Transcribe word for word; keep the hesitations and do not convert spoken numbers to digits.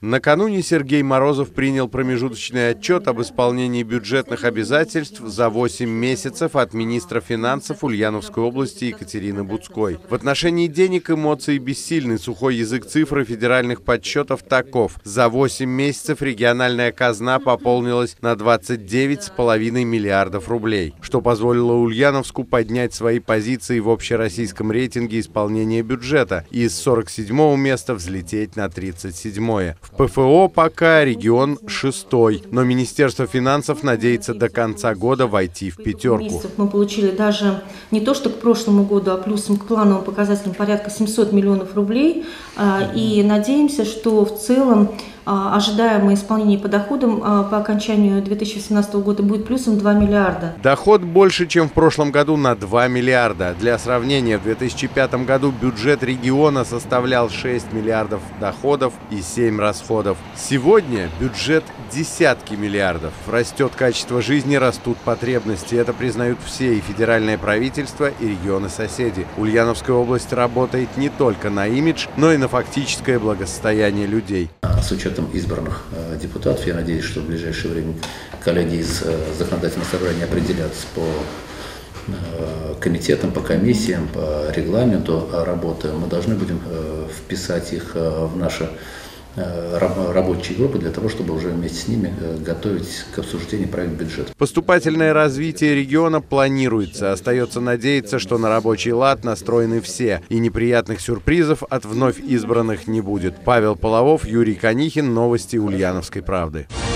Накануне Сергей Морозов принял промежуточный отчет об исполнении бюджетных обязательств за восемь месяцев от министра финансов Ульяновской области Екатерины Буцкой. В отношении денег эмоции бессильны. Сухой язык цифры федеральных подсчетов таков. За восемь месяцев региональная казна пополнилась на двадцать девять с половиной миллиардов рублей, что позволило Ульяновску поднять свои позиции в общероссийском рейтинге исполнения бюджета и с сорок седьмого места взлететь на тридцать седьмое. В ПФО пока регион шестой, но Министерство финансов надеется до конца года войти в пятерку. Мы получили даже не то что к прошлому году, а плюсом к плановым показателям порядка семисот миллионов рублей. И надеемся, что в целом ожидаемое исполнение по доходам по окончанию две тысячи семнадцатого года будет плюсом два миллиарда. Доход больше, чем в прошлом году, на два миллиарда. Для сравнения, в две тысячи пятом году бюджет региона составлял шесть миллиардов доходов и семь расходов. Сегодня бюджет десятки миллиардов. Растет качество жизни, растут потребности. Это признают все, и федеральное правительство, и регионы-соседи. Ульяновская область работает не только на имидж, но и на фактическое благосостояние людей. С учетом избранных э, депутатов, я надеюсь, что в ближайшее время коллеги из э, законодательного собрания определятся по э, комитетам, по комиссиям, по регламенту работы. Мы должны будем э, вписать их э, в наши э, рабочие группы для того, чтобы уже вместе с ними э, готовить к обсуждению проект бюджета. Поступательное развитие региона планируется. Остается надеяться, что на рабочий лад настроены все, и неприятных сюрпризов от вновь избранных не будет. Павел Половов, Юрий Конихин. Новости Ульяновской правды.